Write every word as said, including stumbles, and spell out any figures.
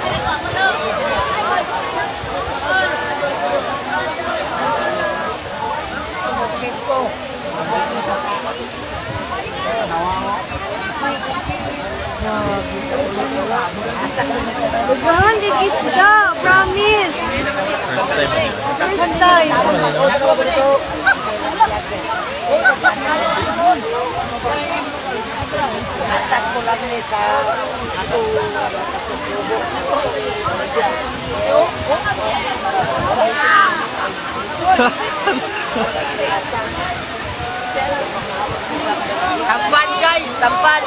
Ugahan di isda, promise. First time. Atas ko lang ni sa ako. Tampan guys, tampan.